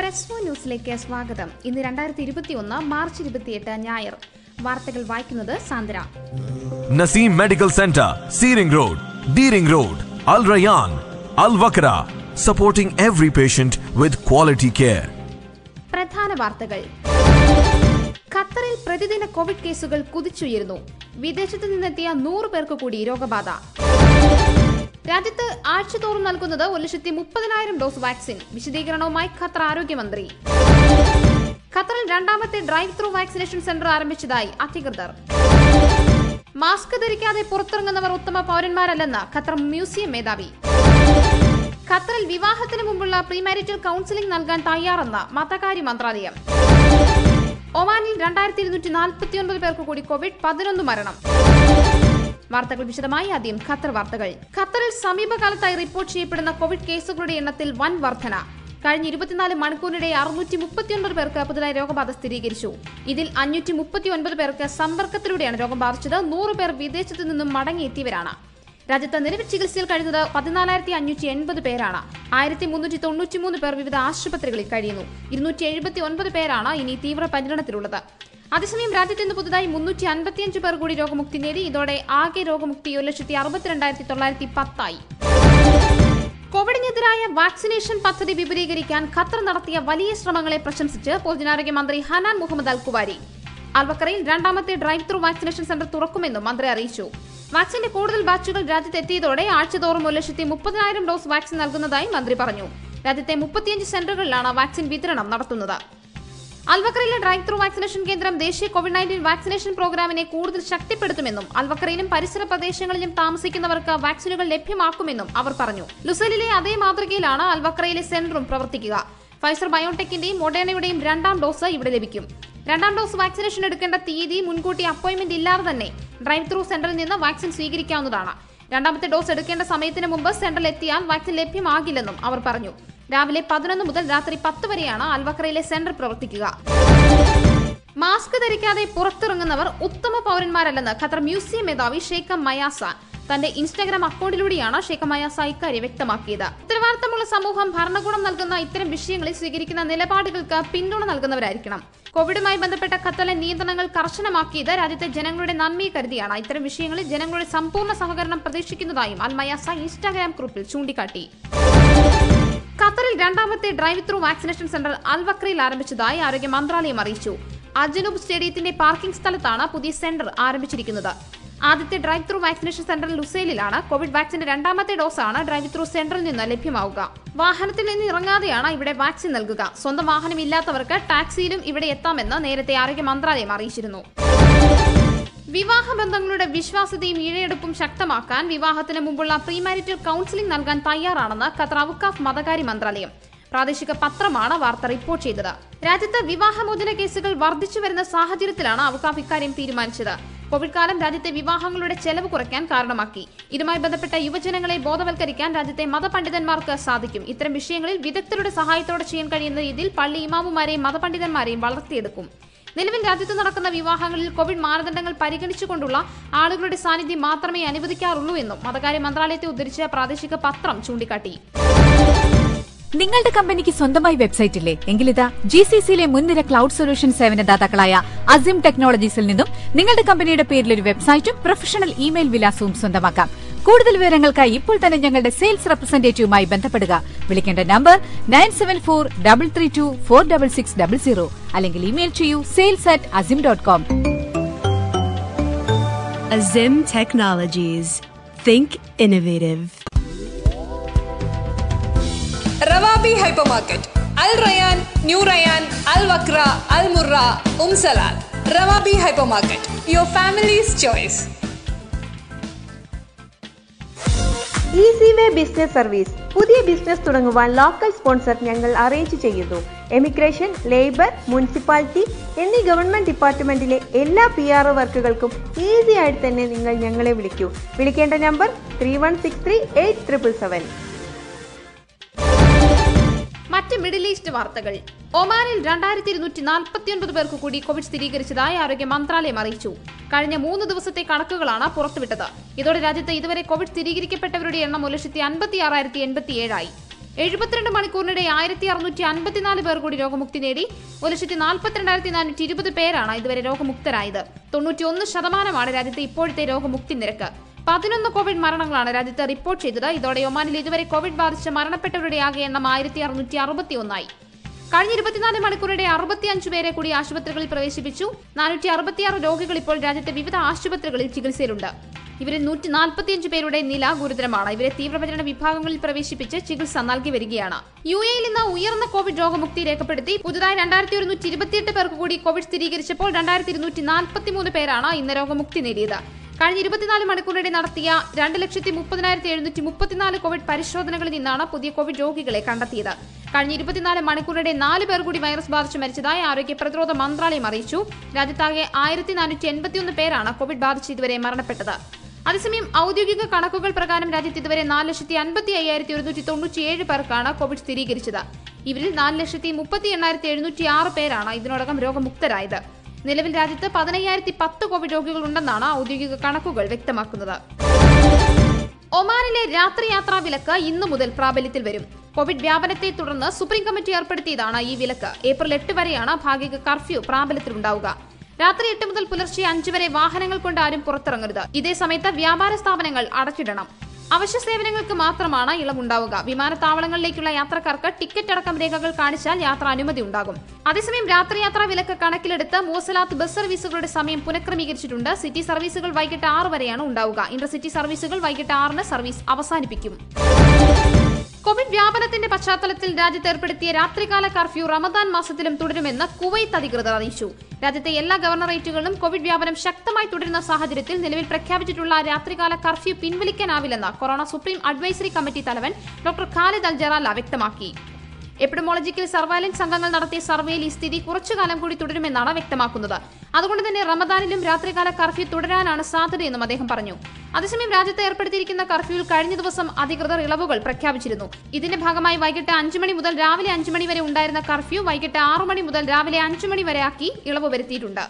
Press4news സ്വാഗതം. ഇന്ന് 2021 March 28 ഞായർ. വാർത്തകൾ വായിക്കുന്നത് Sandra. Naseem Medical Center, Seering Road, Deering Road, Al Rayyan, Al Wakra, supporting every patient with quality care. പ്രധാന വാർത്തകൾ. ഖത്തറിൽ പ്രതിദിന കോവിഡ് കേസുകൾ കുതിച്ചുയരുന്നു. വിദേശത്ത് നിന്നെത്തിയ 100 പേർക്ക് കൂടി രോഗബാധ. രാജ്യത്ത് ആഴ്ചതോറും നൽകുന്നത് 130,000 ഡോസ് വാക്സിൻ. വിശദീകരണവുമായി ഖത്തർ ആരോഗ്യമന്ത്രി. ഖത്തറിൽ രണ്ടാമത്തെ ഡ്രൈവ് ത്രൂ വാക്സിനേഷൻ സെന്റർ ആരംഭിച്ചതായി അധികൃതർ. മാസ്ക് ധരിക്കാതെ പുറത്തിറങ്ങുന്നവർ ഉത്തമ പൗരന്മാരല്ലെന്ന് ഖത്തർ മ്യൂസിയം മേധാവി. ഖത്തറിൽ വിവാഹത്തിന് മുമ്പുള്ള പ്രീമാരിറ്റൽ കൌൺസിലിംഗ് നൽകാൻ തയ്യാറെന്ന് മതകാര്യ മന്ത്രാലയം. ഒമാനിൽ 2249 പേർക്ക് കൂടി കോവിഡ്, 11 മരണം. വാർത്തകൾ വിശദമായി. ആദ്യം ഖത്തർ വാർത്തകൾ. ഖത്തറിൽ സമീപകാലത്തായി റിപ്പോർട്ട് ചെയ്യപ്പെടുന്ന കോവിഡ് കേസുകളുടെ എണ്ണത്തിൽ വൻ വർധന. കഴിഞ്ഞ 24 മണിക്കൂറിനിടെ 639 പേർക്ക് പുതുതായി രോഗബാധ സ്ഥിരീകരിച്ചു. ഇതിൽ 539 പേർക്ക് സമ്പർക്കത്തിലൂടെയാണ് രോഗം ബാധിച്ചത്. 100 പേർ വിദേശത്തു നിന്നും മടങ്ങിയെത്തിയവരാണ്. രാജ്യത്ത് നിലവിൽ ചികിത്സയിൽ കഴിയുന്നത് 14,580 പേരാണ്. 1,393 പേർ വിവിധ ആശുപത്രികളിൽ കഴിയുന്നു. 279 പേരാണ് ഇനി തീവ്ര പരിഗണനത്തിലുള്ളത്. അതേസമയം രാജ്യത്ത് ഇന്ന് പുതുതായി 355 പേർ കൂടി രോഗമുക്തി നേടി. ഇതോടെ ആകെ രോഗമുക്തി 1,62,910 ആയി. കോവിഡിനെതിരായ വാക്സിനേഷൻ പദ്ധതി വിപുലീകരിക്കാൻ ഖത്തർ നടത്തിയ വലിയ ശ്രമങ്ങളെ പ്രശംസിച്ച് പൊതുജനാരോഗ്യ മന്ത്രി ഹനാൻ മുഹമ്മദ് അൽ കുവാരി. അൽവക്കറയിൽ രണ്ടാമത്തെ ഡ്രൈവ് ത്രൂ വാക്സിനേഷൻ സെന്റർ തുറക്കുമെന്നും മന്ത്രി അറിയിച്ചു. വാക്സിന്റെ കൂടുതൽ ബാച്ചുകൾ രാജ്യത്ത് എത്തിയതോടെ ആഴ്ചതോറും 130,000 ഡോസ് വാക്സിൻ നൽകുന്നതായി മന്ത്രി പറഞ്ഞു. രാജ്യത്തെ 35 സെന്ററുകളിലാണ് വാക്സിൻ വിതരണം നടത്തുന്നത്. അൽവക്കറയിലെ ഡ്രൈവ് ത്രൂ വാക്സിനേഷൻ കേന്ദ്രം ദേശീയ കോവിഡ്-19 വാക്സിനേഷൻ പ്രോഗ്രാമിനെ കൂടുതൽ ശക്തിപ്പെടുത്തുമെന്നും അൽവക്കറയിലും പരിസര പ്രദേശങ്ങളിലും താമസിക്കുന്നവർക്ക് വാക്സിനുകൾ ലഭ്യമാക്കുമെന്നും അവർ പറഞ്ഞു. ലുസൈലിലെ അതേ മാതൃകയിലാണ് അൽവക്കറയിലെ സെന്ററും പ്രവർത്തിക്കുക. ഫൈസർ ബയോടെക്കിന്റെയും മൊഡേണയുടെയും രണ്ടാം ഡോസ് ഇവിടെ ലഭിക്കും. രണ്ടാം ഡോസ് വാക്സിനേഷൻ എടുക്കേണ്ട തീയതി മുൻകൂട്ടി അപ്പോയിന്റ്മെന്റ് ഇല്ലാതെ തന്നെ ഡ്രൈവ് ത്രൂ സെന്ററിൽ നിന്ന് വാക്സിൻ സ്വീകരിക്കാവുന്നതാണ്. രണ്ടാമത്തെ ഡോസ് എടുക്കേണ്ട സമയത്തിന് മുമ്പ് സെന്ററിൽ എത്തിയാൽ വാക്സിൻ ലഭ്യമാകില്ലെന്നും അവർ പറഞ്ഞു. രാവിലെ 11 മുതൽ രാത്രി 10 വരെയാണ് അൽവക്കറയിലെ സെന്റർ പ്രവർത്തിക്കുക. മാസ്ക് ധരിക്കാതെ പുറത്തിറങ്ങുന്നവർ ഉത്തമ പൗരന്മാരല്ലെന്ന് ഖത്തർ മ്യൂസിയം മേധാവി ഷെയ്ഖ് മയാസ തന്റെ ഇൻസ്റ്റാഗ്രാം അക്കൗണ്ടിലൂടെയാണ് ഷെയ്ഖ് മയാസ ഇക്കാര്യം വ്യക്തമാക്കിയത്. ഉത്തരവാദിത്തമുള്ള സമൂഹം ഭരണകൂടം നൽകുന്ന ഇത്തരം വിഷയങ്ങളിൽ സ്വീകരിക്കുന്ന നിലപാടുകൾക്ക് പിന്തുണ നൽകുന്നവരായിരിക്കണം. കോവിഡുമായി ബന്ധപ്പെട്ട ഖത്തറിലെ നിയന്ത്രണങ്ങൾ കർശനമാക്കിയത് രാജ്യത്തെ ജനങ്ങളുടെ നന്മയെ കരുതിയാണ്. ഇത്തരം വിഷയങ്ങളിൽ ജനങ്ങളുടെ സമ്പൂർണ്ണ സഹകരണം പ്രതീക്ഷിക്കുന്നതായും അൽ മയാസ ഇൻസ്റ്റാഗ്രാം കുറിപ്പിൽ ചൂണ്ടിക്കാട്ടി. ഖത്തറിൽ രണ്ടാമത്തെ ഡ്രൈവ് ത്രൂ വാക്സിനേഷൻ സെന്റർ അൽവക്രയിൽ ആരംഭിച്ചതായി ആരോഗ്യ മന്ത്രാലയം അറിയിച്ചു. അജനൂബ് സ്റ്റേഡിയത്തിന്റെ പാർക്കിംഗ് സ്ഥലത്താണ് പുതിയ സെന്റർ ആരംഭിച്ചിരിക്കുന്നത്. ആദ്യത്തെ ഡ്രൈവ് ത്രൂ വാക്സിനേഷൻ സെന്റർ ലുസൈലിലാണ്. കോവിഡ് വാക്സിന്റെ രണ്ടാമത്തെ ഡോസാണ് ഡ്രൈവ് ത്രൂ സെന്ററിൽ നിന്ന് ലഭ്യമാവുക. വാഹനത്തിൽ നിന്ന് ഇറങ്ങാതെയാണ് ഇവിടെ വാക്സിൻ നൽകുക. സ്വന്തം വാഹനമില്ലാത്തവർക്ക് ടാക്സിയിലും ഇവിടെ എത്താമെന്ന് നേരത്തെ ആരോഗ്യ മന്ത്രാലയം അറിയിച്ചിരുന്നു. വിവാഹ ബന്ധങ്ങളുടെ വിശ്വാസ്യതയും ഈഴയെടുപ്പും ശക്തമാക്കാൻ വിവാഹത്തിന് മുമ്പുള്ള പ്രീമാരിറ്റൽ കൌൺസിലിംഗ് നൽകാൻ തയ്യാറാണെന്ന് ഖത്തർ ഔക്കാഫ് മതകാര്യ മന്ത്രാലയം. പ്രാദേശിക പത്രമാണ് വാർത്ത റിപ്പോർട്ട് ചെയ്തത്. രാജ്യത്ത് വിവാഹമോചന കേസുകൾ വർദ്ധിച്ചു വരുന്ന സാഹചര്യത്തിലാണ് ഔക്കാഫ് ഇക്കാര്യം തീരുമാനിച്ചത്. കോവിഡ് കാലം രാജ്യത്തെ വിവാഹങ്ങളുടെ ചെലവ് കുറയ്ക്കാൻ കാരണമാക്കി. ഇതുമായി ബന്ധപ്പെട്ട യുവജനങ്ങളെ ബോധവൽക്കരിക്കാൻ രാജ്യത്തെ മതപണ്ഡിതന്മാർക്ക് സാധിക്കും. ഇത്തരം വിഷയങ്ങളിൽ വിദഗ്ധരുടെ സഹായത്തോടെ ചെയ്യാൻ കഴിയുന്ന രീതിയിൽ പള്ളി ഇമാമുമാരെയും മതപണ്ഡിതന്മാരെയും വളർത്തിയെടുക്കും. നിലവിൽ രാജ്യത്ത് നടക്കുന്ന വിവാഹങ്ങളിൽ കോവിഡ് മാനദണ്ഡങ്ങൾ പരിഗണിച്ചുകൊണ്ടുള്ള ആളുകളുടെ സാന്നിധ്യം മാത്രമേ അനുവദിക്കാറുള്ളൂ എന്നും മതകാര്യ മന്ത്രാലയത്തെ ഉദ്ധരിച്ച പ്രാദേശിക പത്രം ചൂണ്ടിക്കാട്ടി. നിങ്ങളുടെ കമ്പനിക്ക് സ്വന്തമായി വെബ്സൈറ്റ് ഇല്ലേ? എങ്കിലിതാ GCCയിലെ മുൻനിര ക്ലൌഡ് സൊല്യൂഷൻ സേവനദാതാക്കളായ അസിം ടെക്നോളജീസിൽ നിന്നും നിങ്ങളുടെ കമ്പനിയുടെ പേരിൽ ഒരു വെബ്സൈറ്റും പ്രൊഫഷണൽ ഇമെയിൽ വിലാസവും സ്വന്തമാക്കാം. കൂടുതൽ വിവരങ്ങൾക്കായി ഇപ്പോൾ തന്നെ ഞങ്ങളുടെ സെയിൽസ് റെപ്രസെന്റേറ്റീവുമായി ബന്ധപ്പെടുക. വിളിക്കേണ്ട നമ്പർ 9743324660 അല്ലെങ്കിൽ ഇമെയിൽ ചെയ്യൂ sales@azim.com. Azim Technologies. Think innovative. Rawabi Hypermarket, Al Rayyan, New Rayyan, Al Wakra, Al Murra, Salal. Rawabi Hypermarket, your family's choice. Easy way business service. പുതിയ ബിസിനസ് തുടങ്ങുവാൻ ലോക്കൽ സ്പോൺസർ ഞങ്ങൾ arrange ചെയ്യുന്നു. Emigration, labour, municipality എന്നീ government ഡിപ്പാർട്ട്മെന്റിലെ എല്ലാ PRO വർക്കുകൾക്കും easy ആയിട്ട് തന്നെ നിങ്ങൾ ഞങ്ങളെ വിളിക്കൂ. വിളിക്കേണ്ട നമ്പർ 31638777. മറ്റ് മിഡിൽ ഈസ്റ്റ് വാർത്തകൾ. ഒമാനിൽ 2249 പേർക്ക് കൂടി കോവിഡ് സ്ഥിരീകരിച്ചതായി ആരോഗ്യ മന്ത്രാലയം അറിയിച്ചു. കഴിഞ്ഞ 3 ദിവസത്തെ കണക്കുകളാണ് പുറത്തുവിട്ടത്. ഇതോടെ രാജ്യത്ത് ഇതുവരെ കോവിഡ് സ്ഥിരീകരിക്കപ്പെട്ടവരുടെ എണ്ണം 156,087 ആയി. 72 മണിക്കൂറിനിടെ 1654 പേർ കൂടി രോഗമുക്തി നേടി. 1,42,420 പേരാണ് ഇതുവരെ രോഗമുക്തരായത്. 91% രാജ്യത്തെ ഇപ്പോഴത്തെ രോഗമുക്തി നിരക്ക്. 11 കോവിഡ് മരണങ്ങളാണ് രാജ്യത്ത് റിപ്പോർട്ട് ചെയ്തത്. ഇതോടെ ഒമാനിൽ ഇതുവരെ കോവിഡ് ബാധിച്ച് മരണപ്പെട്ടവരുടെ ആകെ എണ്ണം 1661 ആയി. കഴിഞ്ഞ 24 മണിക്കൂറിടെ 65 പേരെ കൂടി ആശുപത്രികളിൽ പ്രവേശിപ്പിച്ചു. 466 രോഗികൾ ഇപ്പോൾ രാജ്യത്തെ വിവിധ ആശുപത്രികളിൽ ചികിത്സയിലുണ്ട്. ഇവരിൽ 145 പേരുടെ നില ഗുരുതരമാണ്. ഇവരെ തീവ്രപരിചരണ വിഭാഗങ്ങളിൽ പ്രവേശിപ്പിച്ച് ചികിത്സ നൽകി വരികയാണ്. UAE-ൽ ഇന്ന് ഉയർന്ന കോവിഡ് രോഗമുക്തി രേഖപ്പെടുത്തി. പുതുതായി 2128 പേർക്ക് കൂടി കോവിഡ് സ്ഥിരീകരിച്ചപ്പോൾ 2243 പേരാണ് ഇന്ന് രോഗമുക്തി നേടിയത്. കഴിഞ്ഞ 24 മണിക്കൂറിനിടെ നടത്തിയ 2,30,734 കോവിഡ് പരിശോധനകളിൽ നിന്നാണ് പുതിയ കോവിഡ് രോഗികളെ കണ്ടെത്തിയത്. കഴിഞ്ഞ 24 മണിക്കൂറിനിടെ 4 പേർ കൂടി വൈറസ് ബാധിച്ച് മരിച്ചതായി ആരോഗ്യ പ്രതിരോധ മന്ത്രാലയം അറിയിച്ചു. രാജ്യത്താകെ 1481 പേരാണ് കോവിഡ് ബാധിച്ച് ഇതുവരെ മരണപ്പെട്ടത്. അതേസമയം ഔദ്യോഗിക കണക്കുകൾ പ്രകാരം രാജ്യത്ത് ഇതുവരെ 4,55,197 പേർക്കാണ് കോവിഡ് സ്ഥിരീകരിച്ചത്. ഇവരിൽ 4,38,706 പേരാണ് ഇതിനോടകം രോഗമുക്തരായത്. നിലവിൽ രാജ്യത്ത് 15,010 കോവിഡ് രോഗികൾ ഉണ്ടെന്നാണ് ഔദ്യോഗിക കണക്കുകൾ വ്യക്തമാക്കുന്നത്. ഒമാനിലെ രാത്രിയാത്രാ വിലക്ക് ഇന്നു മുതൽ പ്രാബല്യത്തിൽ വരും. കോവിഡ് വ്യാപനത്തെ തുടർന്ന് സുപ്രീം കമ്മിറ്റി ഏർപ്പെടുത്തിയതാണ് ഈ വിലക്ക്. ഏപ്രിൽ 8 വരെയാണ് ഭാഗിക കർഫ്യൂ പ്രാബല്യത്തിലുണ്ടാവുക. രാത്രി 8 മുതൽ പുലർച്ചെ 5 വരെ വാഹനങ്ങൾ കൊണ്ട് ആരും പുറത്തിറങ്ങരുത്. ഇതേ സമയത്ത് വ്യാപാര സ്ഥാപനങ്ങൾ അടച്ചിടണം. അവശ്യ സേവനങ്ങൾക്ക് മാത്രമാണ് ഇളവുണ്ടാവുക. വിമാനത്താവളങ്ങളിലേക്കുള്ള യാത്രക്കാർക്ക് ടിക്കറ്റ് അടക്കം രേഖകൾ കാണിച്ചാൽ യാത്രാ അനുമതി ഉണ്ടാകും. അതേസമയം രാത്രിയാത്രാ വിലക്ക് കണക്കിലെടുത്ത് മൂസലാത്ത് ബസ് സർവീസുകളുടെ സമയം പുനഃക്രമീകരിച്ചിട്ടുണ്ട്. സിറ്റി സർവീസുകൾ വൈകിട്ട് 6 വരെയാണ് ഉണ്ടാവുക. ഇന്റർസിറ്റി സർവീസുകൾ വൈകിട്ട് 6-ന് സർവീസ് അവസാനിപ്പിക്കും. കോവിഡ് വ്യാപനത്തിന്റെ പശ്ചാത്തലത്തിൽ രാജ്യത്ത് ഏർപ്പെടുത്തിയ രാത്രികാല കർഫ്യൂ റമദാൻ മാസത്തിലും തുടരുമെന്ന് കുവൈത്ത് അധികൃതർ അറിയിച്ചു. രാജ്യത്തെ എല്ലാ ഗവർണറേറ്റുകളിലും കോവിഡ് വ്യാപനം ശക്തമായി തുടരുന്ന സാഹചര്യത്തിൽ നിലവിൽ പ്രഖ്യാപിച്ചിട്ടുള്ള രാത്രികാല കർഫ്യൂ പിൻവലിക്കാനാവില്ലെന്ന് കൊറോണ സുപ്രീം അഡ്വൈസറി കമ്മിറ്റി തലവൻ ഡോക്ടർ ഖാലിദ് അൽ ജറാല വ്യക്തമാക്കി. എപ്പിഡമോളജിക്കൽ സർവൈലൻസ് സംഘങ്ങൾ നടത്തിയ സർവേയിൽ ഈ സ്ഥിതി കുറച്ചുകാലം കൂടി തുടരുമെന്നാണ് വ്യക്തമാക്കുന്നത്. അതുകൊണ്ട് തന്നെ റമദാനിലും രാത്രികാല കർഫ്യൂ തുടരാനാണ് സാധ്യതയെന്നും അദ്ദേഹം പറഞ്ഞു. അതേസമയം രാജ്യത്ത് ഏർപ്പെടുത്തിയിരിക്കുന്ന കർഫ്യൂവിൽ കഴിഞ്ഞ ദിവസം അധികൃതർ ഇളവുകൾ പ്രഖ്യാപിച്ചിരുന്നു. ഇതിന്റെ ഭാഗമായി വൈകിട്ട് 5 മണി മുതൽ രാവിലെ 5 മണി വരെ ഉണ്ടായിരുന്ന കർഫ്യൂ വൈകിട്ട് 6 മണി മുതൽ രാവിലെ 5 മണി വരെ ആക്കി ഇളവ് വരുത്തിയിട്ടുണ്ട്.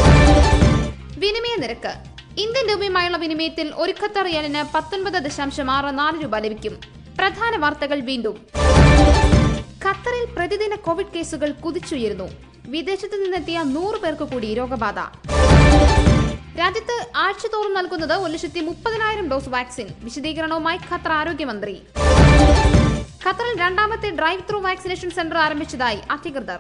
വിനിമയ നിരക്ക്. ഇന്ത്യൻ രൂപയുമായുള്ള വിനിമയത്തിൽ ഒരു ഖത്തർ റിയാലിന് 19.64 രൂപ ലഭിക്കും. പ്രധാന വാർത്തകൾ വീണ്ടും. ഖത്തറിൽ പ്രതിദിന കോവിഡ് കേസുകൾ കുതിച്ചുയരുന്നു. വിദേശത്ത് നിന്നെത്തിയ 100 പേർക്ക് കൂടി രോഗബാധ. രാജ്യത്ത് ആഴ്ചതോറും നൽകുന്നത് 1,30,000 ഡോസ് വാക്സിൻ. വിശദീകരണവുമായി ഖത്തർ ആരോഗ്യമന്ത്രി. ഖത്തറിൽ രണ്ടാമത്തെ ഡ്രൈവ് ത്രൂ വാക്സിനേഷൻ സെന്റർ ആരംഭിച്ചതായി അധികൃതർ.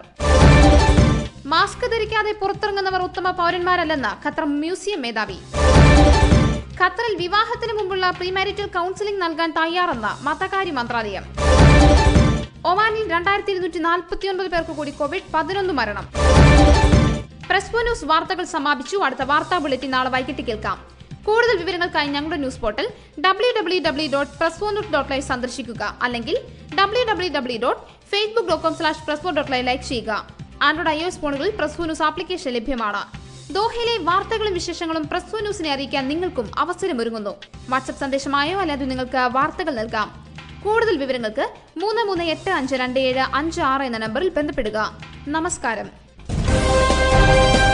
മാസ്ക് ധരിക്കാതെ പുറത്തിറങ്ങുന്നവർ ഉത്തമ പൗരന്മാരല്ലെന്ന് ഖത്തർ മ്യൂസിയം മേധാവി. ഖത്തറിൽ വിവാഹത്തിന് മുമ്പുള്ള പ്രീമാരിറ്റൽ കൌൺസിലിംഗ് നൽകാൻ തയ്യാറെന്ന മതകാര്യ മന്ത്രാലയം. ഒമാനിൽ 2,249 പേർക്ക് കൂടി കോവിഡ്, 11 മരണം. Press4 News വാർത്തകൾ സമാപിച്ചു. അടുത്ത വാർത്താ ബുള്ളറ്റിൻ നാളെ വൈകിട്ട് കേൾക്കാം. കൂടുതൽ വിവരങ്ങൾക്കായി ഞങ്ങളുടെ ന്യൂസ് പോർട്ടൽ www.press4news.live സന്ദർശിക്കുക. അല്ലെങ്കിൽ www.facebook.com/press4.live ലൈക്ക് ചെയ്യുക. ആൻഡ്രോയിഡ് iOS ഫോണുകളിൽ Press4 News ആപ്ലിക്കേഷൻ ലഭ്യമാണ്. ദോഹയിലെ വാർത്തകളും വിശേഷങ്ങളും Press4 Newsനെ അറിയിക്കാൻ നിങ്ങൾക്കും അവസരമൊരുങ്ങുന്നു. വാട്സ്ആപ്പ് സന്ദേശമായോ അല്ലാതെ നിങ്ങൾക്ക് വാർത്തകൾ നൽകാം. കൂടുതൽ വിവരങ്ങൾക്ക് 33852756 എന്ന നമ്പറിൽ ബന്ധപ്പെടുക. നമസ്കാരം.